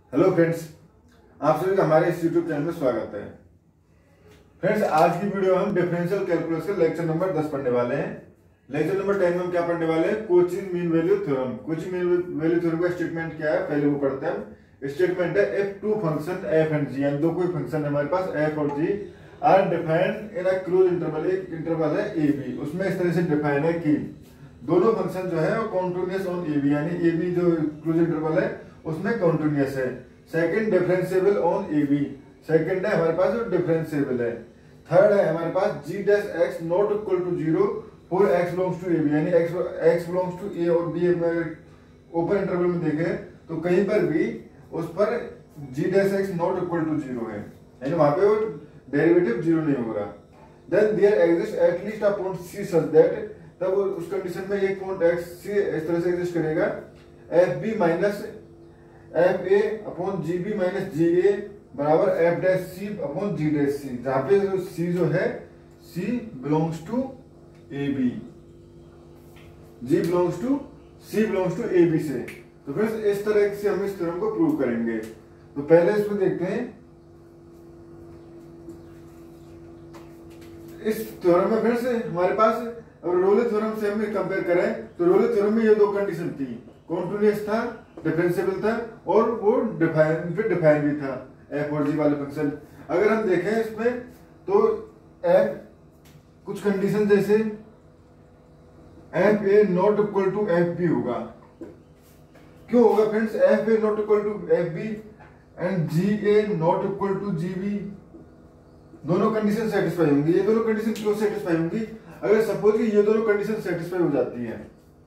Hello friends, आप सभी का हमारे इस यूट्यूब चैनल में स्वागत है। फ्रेंड्स, आज की वीडियो में हम डिफरेंशियल कैलकुलस का लेक्चर नंबर 10 पढ़ने वाले हैं। लेक्चर नंबर 10 में हम क्या पढ़ने वाले हैं? Cauchy mean value theorem. Cauchy mean value theorem का स्टेटमेंट क्या है पहले वो पढ़ते हैं हम। स्टेटमेंट है if two function F and G, यानी दो कोई फंक्शन है हमारे पास एफ और G are defined in a close interval, एक इंटरवल है ए बी, उसमें इस तरह से डिफाइन है कि दोनों फंक्शन जो है वो कॉन्टिन्यूअस ऑन ए बी, यानी ए बी जो क्लोज इंटरवल है उसमें कॉन्टिन्यूअस है। Second differentiable on A B, second है हमारे पास जो डिफरेंशिएबल है। थर्ड है हमारे पास G dash X not equal to 0 for X belongs to A B, यानी एक्स बिलोंग्स टू ए और बी में ओपन इंटरवल में देखें तो कहीं पर भी उस पर G dash X not equal to 0 है, यानी वहां पे वो डेरिवेटिव 0 नहीं होगा। Then there exist at least a point C such that, तब उस कंडीशन में एक पॉइंट एक्स सी इस तरह से एग्जिस्ट करेगा F B minus F A upon G B minus ji A बराबर एफ डैश सी अपॉन जी डैश सी, जहां पे जो सी जो है C belongs to A B, G belongs to C belongs to A B से। तो फिर इस तरह से हम इस थ्योरम को प्रूव करेंगे। तो पहले इसमें देखते हैं, इस थ्योरम में फिर से हमारे पास रोले थ्योरम से हम कंपेयर करें तो रोले थ्योरम में ये दो कंडीशन थी, कॉन्टिन्यूअस था, डिफरेंशिएबल था और वो डिफाइन भी था एफ और जी वाले फंक्शन। अगर हम देखें इसमें तो एफ कुछ कंडीशन जैसे F A not equal to F B होगा। क्यों होगा friends? F A not equal to F B and G A not equal to G B, दोनों कंडीशन सेटिस्फाई होंगी। ये दोनों कंडीशन क्यों सेटिस्फाई होंगी? अगर सपोज कि ये दोनों कंडीशन सेटिस्फाई हो जाती है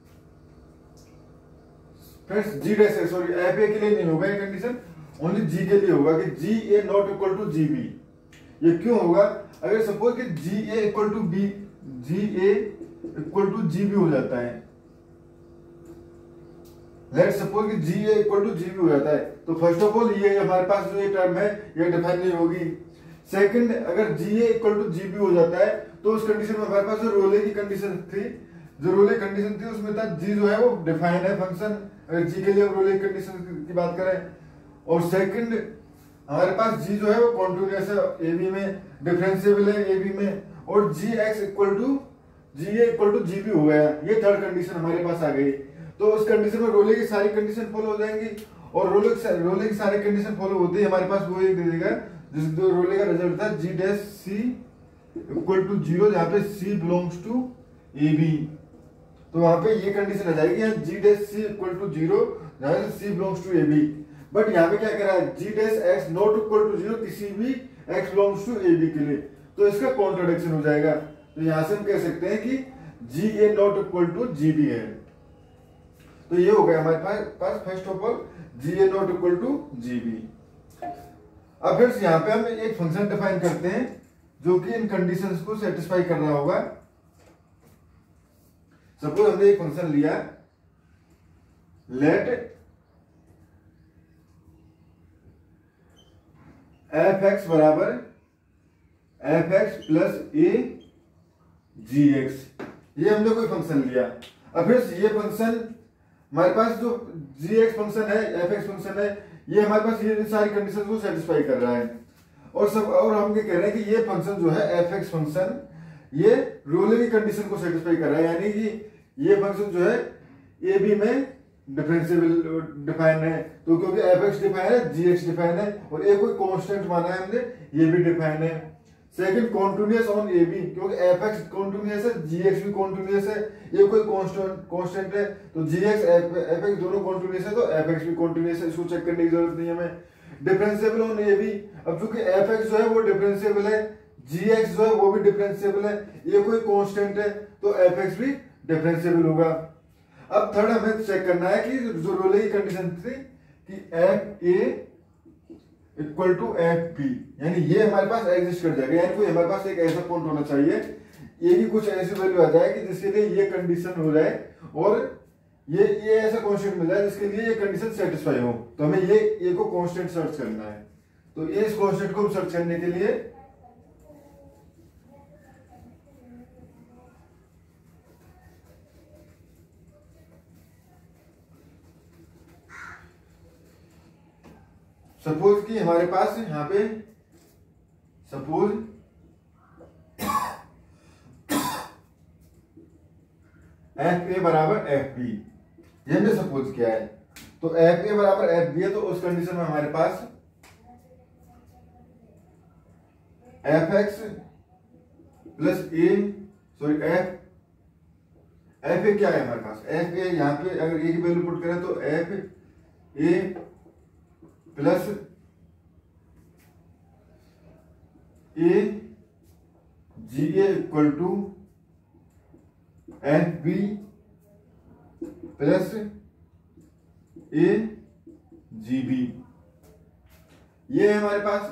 friends, G dash X, sorry F A के लिए नहीं होगा ये कंडीशन, ओनली जी के लिए होगा कि G A not equal to G B. ये क्यों होगा? अगर सपोज कि G A equal to B, G A equal to G B हो जाता है, लेट्स सपोज कि G A equal to G B हो जाता है, तो फर्स्ट ऑफ ऑल ये हमारे पास जो ये टर्म है ये डिफाइन नहीं होगी। सेकंड, अगर G A equal to G B हो जाता है तो उस कंडीशन में हमारे पास जो रोले की कंडीशन थी, जो रोले कंडीशन थी उसमें था जी जो है वो डिफाइन है फंक्शन, अगर जी के लिए रोले कंडीशन की बात करें। और सेकंड हमारे पास जी जो है वो कॉन्टिन्यूअस है ए बी में, डिफरेंशिएबल है ए बी में, और G X equal to ji A equal to G B हो गया। ये थर्ड कंडीशन हमारे पास आ गई। तो उस कंडीशन में रोले की सारी कंडीशन फॉलो हो जाएंगी, और रोले की सारी कंडीशन फॉलो होती है हमारे पास वो एक दे देगा जिस जो रोले का रिजल्ट था G dash C equal to 0, जहां पे C belongs to A B. तो वहां पे ये कंडीशन आ जाएगी G dash C equal to 0, जहां पे C belongs to A B. But यहाँ पे क्या कह रहा है? G dash X not equal to 0 किसी भी X belongs to A B के लिए, तो इसका कॉन्ट्रडिक्शन हो जाएगा। तो यहां से हम कह सकते हैं कि G A not equal to G B है। तो ये हो गया हमारे पास first of all G A not equal to G B. अब फिर यहाँ पे हम एक फंक्शन डिफाइन करते हैं जो कि इन कंडीशंस को सेटिस्फाई कर रहा होगा। सपोज हमने एक फंक्शन लिया, लेट एफ एक्स बराबर F X plus A G X, ये हमने कोई फंक्शन लिया। अब फिर ये फंक्शन हमारे पास जो जी एक्स फंक्शन है, एफ एक्स फंक्शन है, ये हमारे पास ये सारी कंडीशन को सेटिस्फाई कर रहा है। और हम ये कह रहे हैं कि ये फंक्शन जो है एफ एक्स फंक्शन, ये रोले की कंडीशन को सेटिस्फाई कर रहा है, यानी कि ये फंक्शन जो है ए बी में डिफरेंशिएबल डिफाइन है। तो क्योंकि एफ एक्स डिफाइन है, जी एक्स डिफाइन है, और ए कोई कांस्टेंट माना है हमने, ये भी डिफाइन है। Second, continuous on A B, क्योंकि एफ एक्स कॉन्टिन्यूअस है, जी एक्स भी कॉन्टिन्यूअस है, ये कोई कांस्टेंट है, तो जी एक्स एफ एक्स दोनों कॉन्टिन्यूअस है, तो एफ एक्स भी कॉन्टिन्यूअस है, इसको चेक करने की जरूरत नहीं है हमें। डिफरेंशिएबल ऑन ए बी, अब चूंकि एफ एक्स जो है वो डिफरेंशिएबल है, जी एक्स जो है वो भी डिफरेंशिएबल है, ये कोई कांस्टेंट है, तो एफ एक्स भी डिफरेंशिएबल होगा। अब थर्ड हमें चेक करना है कि जो रोले की कंडीशन थी कि F A equal to F B, यानी ये हमारे पास एग्जिस्ट कर जाएगा, यानी कोई हमारे पास एक ऐसा पॉइंट होना चाहिए ये की कुछ ऐसी वैल्यू आ जाए कि जिसके लिए ये कंडीशन हो जाए, और ये ऐसा कांस्टेंट मिल जाए जिसके लिए ये कंडीशन सेटिस्फाई हो। तो हमें ये को कांस्टेंट सर्च करना है। तो इस कांस्टेंट को सर्च करने के लिए सपोज कि हमारे पास यहाँ पे सपोज एफ ए बराबर एफ बी, ये हमने सपोज किया है। तो एफ ए बराबर एफ बी है, तो उस कंडीशन में हमारे पास F X plus A, sorry F A क्या है हमारे पास, एफ ए यहाँ पे अगर ए की वैल्यू पुट करें तो F A plus A G A equal to F B plus A G B, ये है हमारे पास।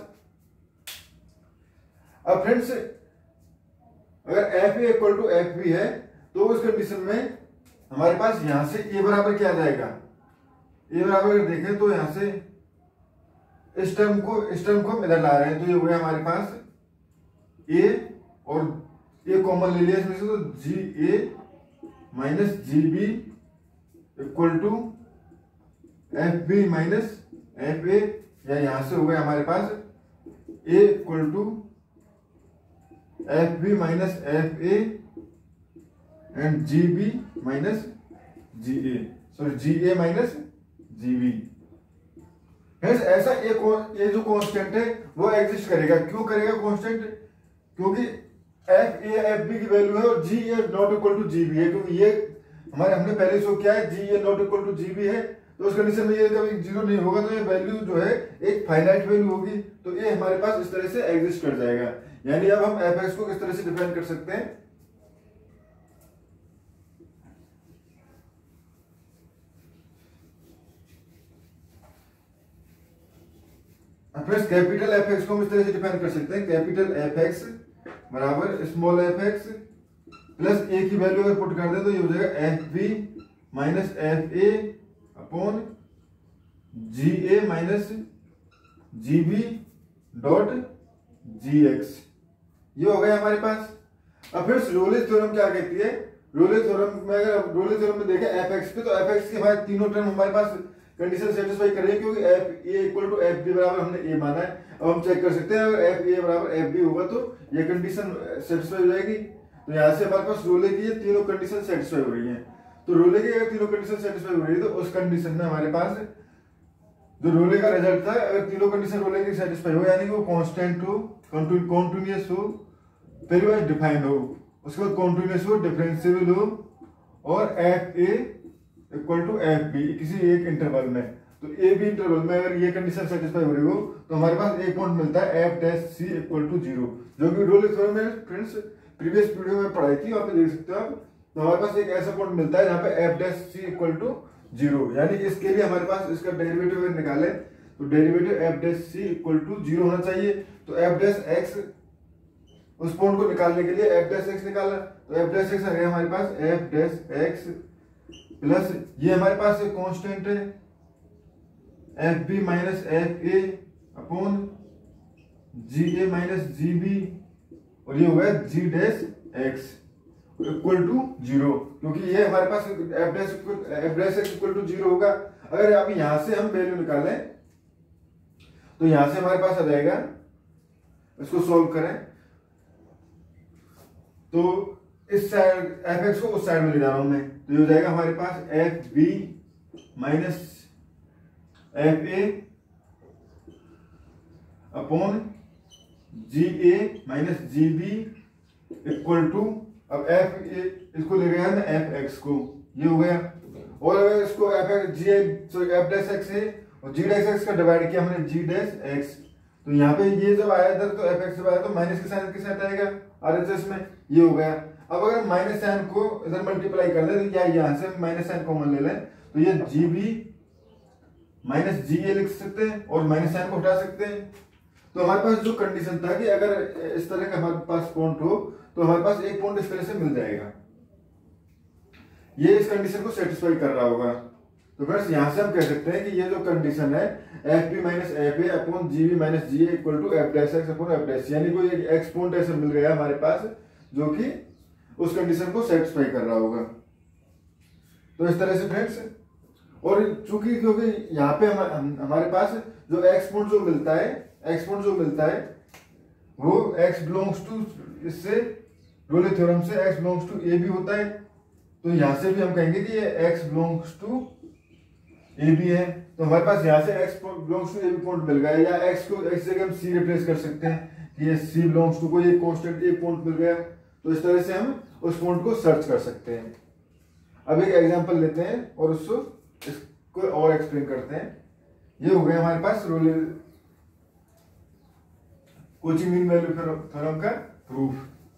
अब फ्रेंड्स अगर F A equal to F B है तो उस कंडीशन में हमारे पास यहां से ए बराबर क्या आ जाएगा, ए बराबर अगर देखें तो यहां से इस टर्म को हम इधर ला रहे हैं, तो ये हो गया हमारे पास ए और ए कॉमन ले लिया इसमें से, तो G A minus G B equal to F B minus F A, या यहां से हो गया हमारे पास A equal to F B minus F A and G B minus ji A, sorry G A minus G B. ऐसा ये जो कांस्टेंट है वो एग्जिस्ट करेगा। क्यों करेगा कांस्टेंट, क्योंकि एफ ए एफ बी की वैल्यू है और G A not equal to G B है, क्योंकि ये हमने पहले शो किया है G A not equal to G B है, तो उस कंडीशन में ये कभी जीरो नहीं होगा, तो ये वैल्यू जो है एक फाइनाइट वैल्यू होगी, तो ये हमारे पास इस तरह से एग्जिस्ट कर जाएगा। यानी अब हम एफ एक्स को किस तरह से डिफाइन कर सकते हैं, कैपिटल एफ एक्स को हम इस तरह से डिफाइन कर सकते हैं, कैपिटल एफ एक्स बराबर small F X plus A की वैल्यू अगर पुट कर दे तो ये हो जाएगा F B minus F A upon G A minus G B dot G X, ये हो गया हमारे पास। अब फिर रोलेज थ्योरम क्या कहती है, रोलेज थ्योरम में अगर रोलेज थ्योरम में देखें एफ एक्स पे, तो एफ एक्स के हमारे तीनों टर्म हमारे पास कंडीशन सेटिस्फाई करेंगे, क्योंकि F A equal to F B बराबर हमने ए माना है। अब हम चेक कर सकते हैं अगर एफ ए बराबर एफ बी होगा तो ये कंडीशन सेटिस्फाई हो जाएगी, तो यहाँ से हमारे पास रोले की ये तीनों कंडीशन सेटिस्फाई हो रही है। तो रोले की अगर तीनों कंडीशन सेटिस्फाई हो रही है तो उस कंडीशन में हमारे पास जो रोले का रिजल्ट था, अगर तीनों कंडीशन रोले की सेटिस्फाई हो, यानी कि वो कांस्टेंट हो, कॉन्टिन्यूअस हो, पहली बार डिफाइंड हो, उसके बाद कॉन्टिन्यूअस हो, डिफरेंशिएबल हो, और F A equal to F B किसी एक इंटरवल में, तो ए बी इंटरवल में अगर ये कंडीशन सेटिस्फाई हो रही हो तो हमारे पास एक पॉइंट मिलता है F dash C equal to zero, जो कि रोले थ्योरम में फ्रेंड्स प्रीवियस वीडियो में पढ़ाई थी, वहां पे देख सकते हो आप। तो हमारे पास एक ऐसा पॉइंट मिलता है जहां पे F dash C equal to zero, यानी इसके लिए हमारे पास इसका डेरिवेटिव अगर निकाले तो derivative F dash C equal to zero होना चाहिए। तो एफ डैश एक्स, उस पॉइंट को निकालने के लिए एफ डैश एक्स निकाला, तो एफ डैश एक्स आ गया हमारे पास एफ डैश एक्स प्लस ये हमारे पास एक कांस्टेंट है F B minus F A upon G A minus G B, और ये हो गया G dash X equal to zero, क्योंकि ये हमारे पास F dash X equal to zero होगा। अगर अभी यहां से हम वैल्यू निकालें तो यहां से हमारे पास आ जाएगा, इसको सॉल्व करें तो इस साइड एफ एक्स को उस साइड में ले जा रहा हूं मैं, तो ये हो जाएगा हमारे पास F B minus F A upon G A minus G B equal to, अब एफ ए इसको ले गया है एफ एक्स को, ये हो गया। और अगर इसको F X G F dash X है और जी डैश एक्स का डिवाइड किया हमने जी डैश एक्स, तो यहाँ पे ये जब आया इधर तो एफ एक्स जब आया तो माइनस के साइन के साथ आएगा आरएचएस में, ये हो गया। अब अगर माइनस साइन को इधर मल्टीप्लाई कर दे तो या यहाँ से माइनस साइन कॉमन ले लें तो ये जी बी माइनस जी ए लिख सकते हैं और माइनस साइन को हटा सकते हैं। तो हमारे पास जो कंडीशन था कि अगर इस तरह का हमारे पास पॉइंट हो तो हमारे पास एक पॉइंट इस तरह से मिल जाएगा, ये इस कंडीशन को सेटिस्फाई कर रहा होगा। तो फ्रेंड्स यहां से हम कह सकते हैं कि ये जो कंडीशन है F B minus F A upon G B minus ji A equal to F dash X upon F dash, यानी कोई एक एक्स पॉइंट ऐसा मिल गया हमारे पास जो कि उस कंडीशन को सेटिस्फाई कर रहा होगा। तो इस तरह से फ्रेंड्स और चूंकि क्योंकि यहाँ पे हमारे पास जो एक्सपोनेंट जो मिलता है वो x बिलोंग्स टू, इससे रोले थ्योरम से x बिलोंग्स टू a भी होता है, तो यहां से भी हम कहेंगे कि ये x बिलोंग्स टू a भी है। तो हमारे पास यहाँ से x बिलोंग्स टू a भी पॉइंट मिल गया, या x को x जगह हम c रिप्लेस कर सकते हैं कि ये c बिलोंग्स टू को ये कांस्टेंट एक पॉइंट मिल गया। तो इस तरह से हम उस पॉइंट को सर्च कर सकते हैं। अब एक एग्जांपल लेते हैं और इसको और एक्सप्लेन करते हैं। ये हो गया हमारे पास Rolle Cauchy mean value theorem का प्रूफ।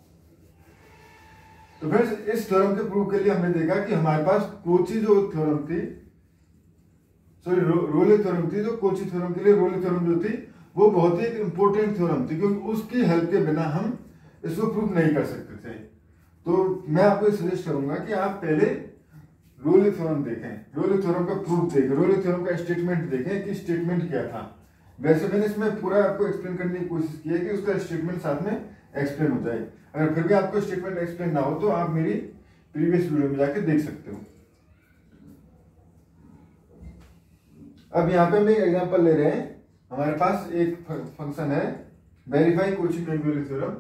तो फ्रेंड्स इस थ्योरम के प्रूफ के लिए हमने देखा कि हमारे पास कोची जो थ्योरम थी, सॉरी रोले थ्योरम थी, जो कोची थ्योरम के लिए रोले थ्योरम जो थी वो बहुत ही इंपॉर्टेंट थ्योरम थी, क्योंकि उसकी हेल्प के बिना हम इसको प्रूफ नहीं कर सकते थे। तो मैं आपको सजेस्ट करूंगा कि आप पहले रोले थ्योरम देखें, रोले थ्योरम का प्रूफ देखें, रोले थ्योरम का स्टेटमेंट देखें कि स्टेटमेंट क्या था। वैसे मैंने इसमें पूरा आपको एक्सप्लेन करने की कोशिश की है कि उसका स्टेटमेंट साथ में एक्सप्लेन हो जाए। अगर फिर भी आपको स्टेटमेंट एक्सप्लेन ना हो तो आप मेरी प्रीवियस वीडियो में जाके देख सकते हो। अब यहाँ पे हम एक एग्जांपल ले रहे हैं। हमारे पास एक फंक्शन है verify Cauchy mean value theorem,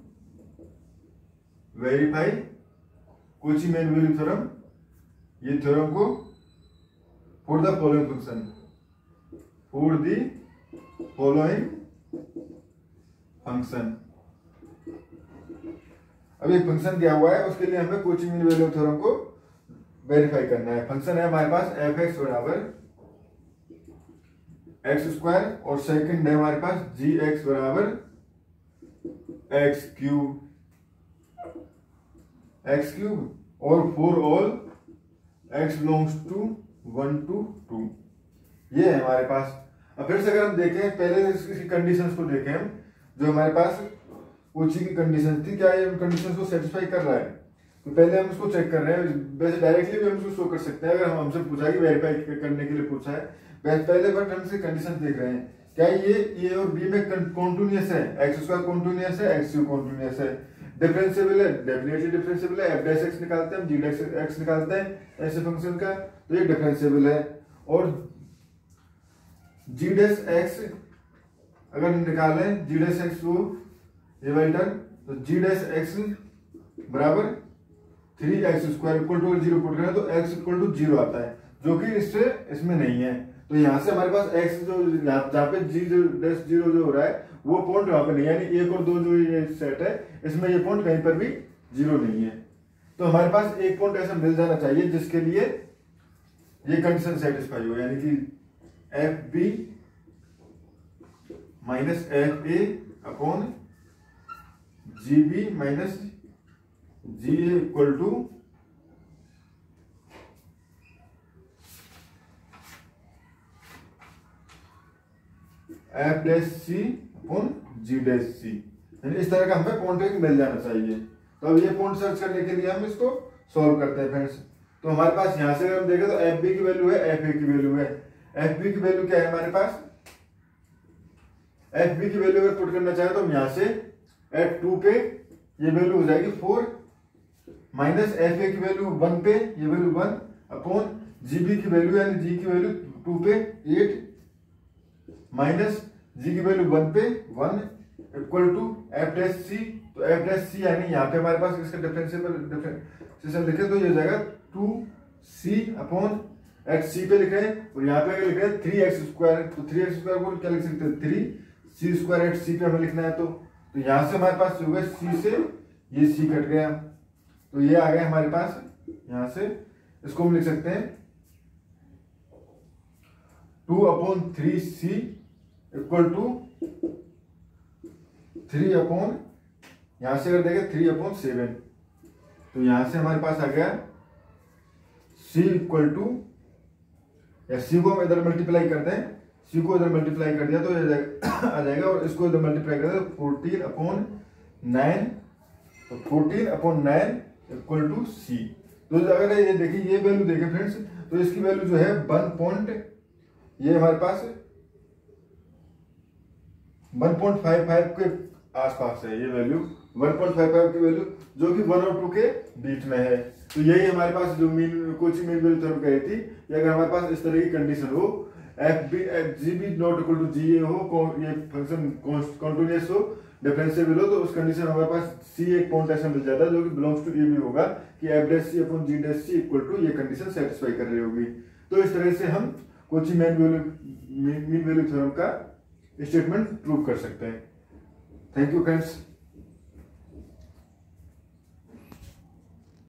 verify Cauchy mean value theorem. ये थ्योरम को for the following function, for the following function. अब एक फंक्शन दिया हुआ है, उसके लिए हमें कोची मीन वैल्यू थ्योरम को वेरीफाई करना है। फंक्शन है हमारे पास एफ एक्स बराबर एक्स स्क्वायर और सेकंड है हमारे पास जी एक्स बराबर एक्स क्यूब और for all x belongs to 1 to 2। ये है हमारे पास। अब फिर से अगर हम देखें, पहले इसकी कंडीशंस को देखें हम, जो हमारे पास कोची की कंडीशन थी, क्या ये उन कंडीशंस को सेटिस्फाई कर रहा है। तो पहले हम इसको चेक कर रहे हैं। वैसे डायरेक्टली भी हम इसको शो कर सकते हैं अगर हम हमसे पूछा कि वेरीफाई करने के लिए पूछा है। पहले बट हम इसकी कंडीशन देख रहे हैं, क्या ये और बी में कॉन्टिन्यूअस है, एक्स स्क्वायर कॉन्टिन्यूअस है, एक्स क्यूब कॉन्टिन्यूअस है, डिफरेंशिएबल है, डेफिनेटली डिफरेंशिएबल है। एफ डैश एक्स निकालते हैं हम, जी डैश एक्स निकालते हैं ऐसे फंक्शन का, तो ये डिफरेंशिएबल है। और जी डैश एक्स अगर निकालें, जी डैश एक्स को ये वाली टर्म, तो जी डैश एक्स बराबर 3x square equal to 0 put करें तो x इक्वल टू 0 आता है, जो कि इससे इसमें नहीं है। तो यहाँ से हमारे पास x जो जहाँ पे जी डैश 0 जो हो रहा है वो पॉइंट वहां पे नहीं है, यानी 1 और 2 जो ये सेट है इसमें ये पॉइंट कहीं पर भी 0 नहीं है। तो हमारे पास एक पॉइंट ऐसा मिल जाना चाहिए जिसके लिए ये कंडीशन सेटिस्फाई हो, यानी कि f B minus F A upon G B minus ji A equal to F dash C upon ji dash c. यानी इस तरह का हमें पॉइंट एक मिल जाना चाहिए। तो अब ये पॉइंट सर्च करने के लिए हम इसको सॉल्व करते हैं फ्रेंड्स। तो हमारे पास यहां से अगर हम देखें तो एफ बी की वैल्यू है, एफ ए की वैल्यू है। एफ बी की वैल्यू क्या है हमारे पास, एफ बी की वैल्यू अगर पुट करना चाहे तो हम यहां से एफ 2 पे ये वैल्यू हो जाएगी 4 माइनस एफ ए की वैल्यू 1 पे ये वैल्यू 1 अपॉन जी बी की वैल्यू यानी जी की वैल्यू 2 पे 8 माइनस जी की वैल्यू 1 पे 1 equal to F dash c. तो एफ डैश सी यानी यहाँ पे हमारे पास इसका डिफरेंशिएशन लिखे तो ये हो जाएगा 2c अपॉन एक्स सी पे लिख रहे हैं और यहाँ पे लिख रहे हैं 3x स्क्वायर। तो 3x स्क्वायर को क्या लिख सकते हैं 3c स्क्वायर एट सी पे हमें लिखना है। तो यहाँ से हमारे पास जो है c से ये c कट गया, तो ये आ गया हमारे पास। यहाँ से इसको हम लिख सकते हैं 2 upon 3c equal to 3 upon, यहां से अगर देखें 3 अपॉन 7, तो यहां से हमारे पास आ गया c इक्वल टू, या c को हम इधर मल्टीप्लाई कर दें, c को इधर मल्टीप्लाई कर दिया तो ये आ जाएगा और इसको इधर मल्टीप्लाई कर दें 14 अपॉन 9, तो 14 अपॉन 9 इक्वल टू c। तो अगर ये देखिए ये वैल्यू देखें फ्रेंड्स, तो इसकी वैल्यू जो है 1 पॉइंट, ये हमारे पास 1.55 के आसपास है ये वैल्यू 1.55 की वैल्यू जो कि 1 और 2 के बीच में है। तो यही हमारे पास जो कोची मीन वैल्यू थ्योरम कही थी। अगर हमारे पास इस तरह की कंडीशन हो, g b not equal to ji a हो, ये फंक्शन कॉन्टिन्यूअस हो, डिफरेंशिएबल हो, तो उस कंडीशन में हमारे पास सी एक पॉइंट ऐसा मिल जाता है जो कि बिलोंग्स टू ए भी होगा कि f dash C upon ji dash C equal to ये कंडीशन सेटिस्फाई कर रही होगी। तो इस तरह से हम कोची मीन वैल्यू थ्योरम का स्टेटमेंट प्रूव कर सकते हैं। Thank you friends.